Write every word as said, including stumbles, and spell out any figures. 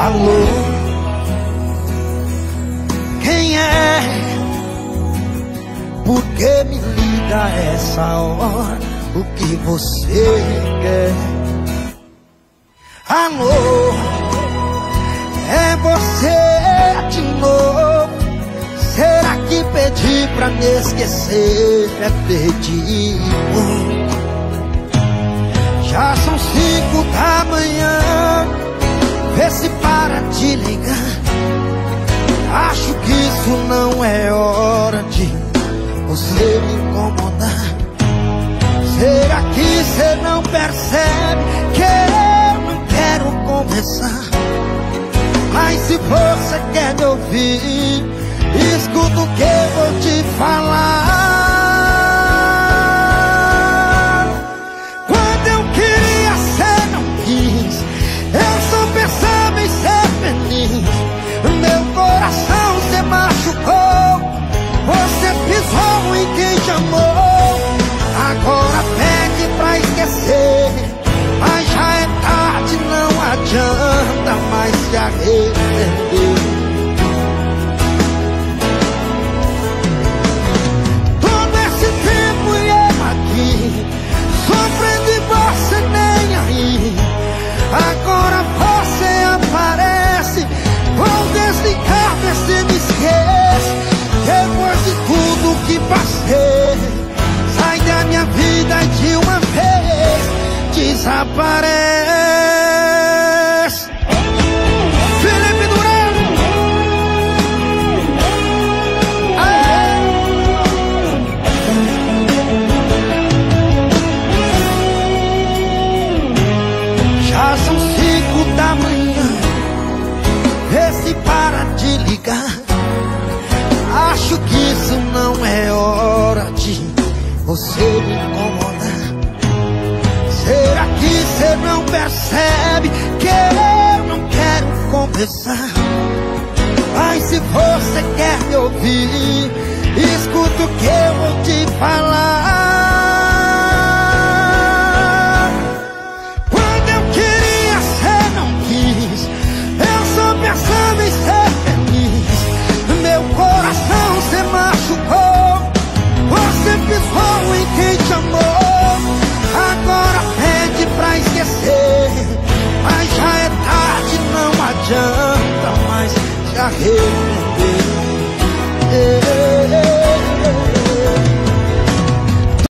Alô, quem é? Por que me liga a essa hora? O que você quer? Alô, é você de novo? Será que pedir pra me esquecer é pedir muito? Já são cinco da manhã, vê se para de ligar. Acho que isso não é hora de você me incomodar. Será que você não percebe que eu não quero conversar? Mas se você quer me ouvir, escuta o que eu vou te falar. Quando eu queria ser, não quis. Eu só pensava em ser feliz. Meu coração se machucou. Você pisou em quem te amou. Agora pede pra esquecer, mas já é tarde, não adianta mais se arrepender. Todo esse tempo e eu aqui, sofrendo e você nem aí. Agora você aparece, vou desligar, vê se me esquece. Depois de tudo que passei, sai da minha vida de uma vez, desaparece. Felipe Durano, ah. Já são cinco da manhã, vê se para de ligar. Acho que isso não é hora de você me incomodar. Será que você não percebe que eu não quero conversar? Mas se você quer me ouvir, escuta o que eu vou te falar. Quando eu queria ser, não quis. Eu só pensava em ser feliz. Meu coração se machucou. Você pisou em quem te amou. Agora pede pra esquecer, mas já é tarde, não adianta mais se arrepender.